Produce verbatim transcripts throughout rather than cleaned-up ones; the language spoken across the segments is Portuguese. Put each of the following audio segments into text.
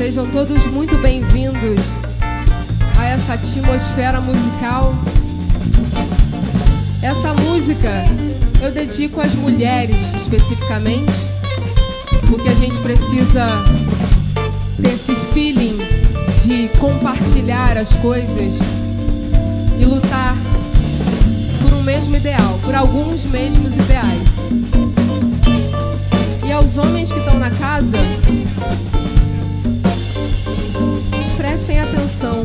Sejam todos muito bem-vindos a essa atmosfera musical. Essa música eu dedico às mulheres especificamente, porque a gente precisa ter esse feeling de compartilhar as coisas e lutar por um mesmo ideal, por alguns mesmos ideais. E aos homens que estão na casa, prestem atenção.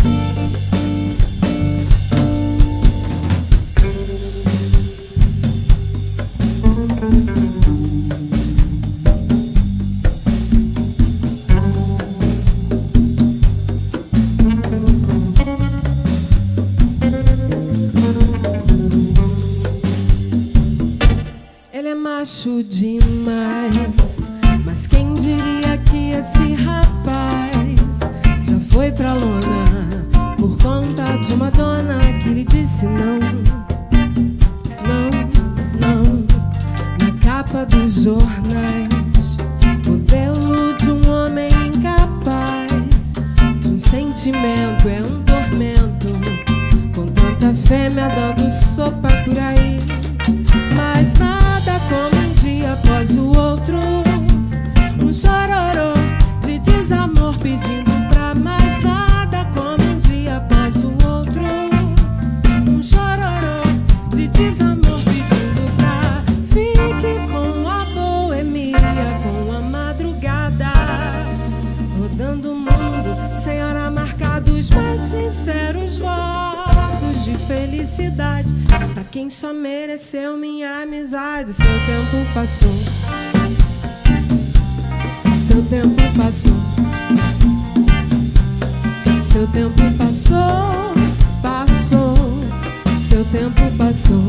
Ele é macho demais, mas quem diria que esse rapaz já foi pra lona por conta de uma dona que lhe disse não, não, não. Na capa dos jornais, modelo de um homem incapaz, de um sentimento é um tormento, com tanta fêmea dando sopa por aí. Mas nada como um dia após o outro, um chororô de desamor pedindo pra mais. Nada como um dia após o outro, um chororô de desamor pedindo pra. Fique com a boemia, com a madrugada, rodando o mundo sem hora marcada, os mais sinceros votos de felicidade pra quem só mereceu minha amizade. Seu tempo passou, seu tempo passou, seu tempo passou, passou, seu tempo passou.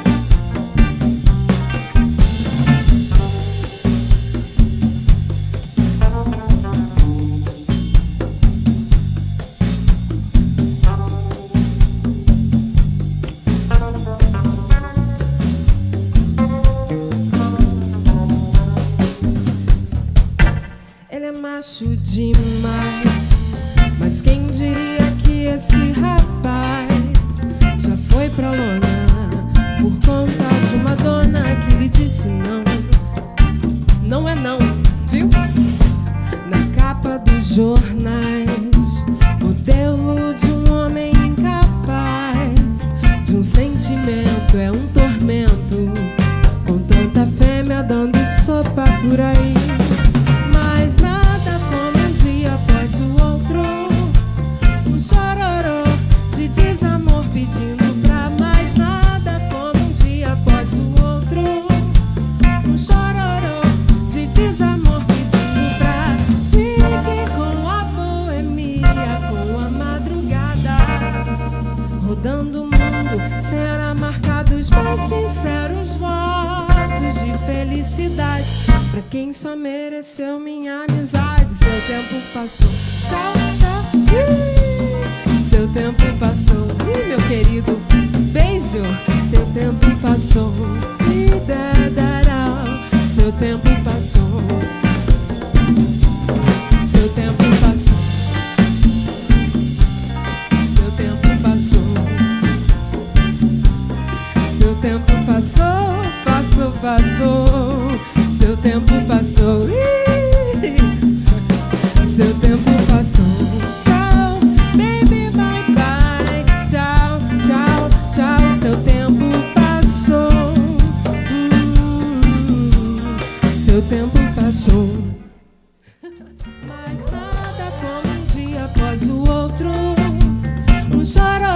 Ele é macho demais, mas quem diria que esse rapaz já foi pra lona por conta de uma dona que lhe disse não, não é não, viu? Na capa dos jornais, modelo de um homem incapaz, de um sentimento é um tormento, com tanta fêmea dando sopa por aí. Mas nada como um dia após o outro, um chororô de desamor pedindo pra mais. Nada como um dia após o outro, um chororô de desamor pedindo pra. Fique com a boemia, com a madrugada, rodando o mundo sem hora marcada, os mais sinceros votos de felicidade pra quem só mereceu minha amizade. Seu tempo passou, tchau, tchau. Ih, seu tempo passou, ih, meu querido, beijo. Teu tempo passou, ih, dadarau. Seu tempo passou, seu tempo passou, seu tempo passou, seu tempo passou, passou, passou. Seu tempo passou, seu tempo passou. Tchau, baby, bye, bye. Tchau, tchau, tchau. Seu tempo passou, hum, seu tempo passou. Mas nada como um dia após o outro, um choro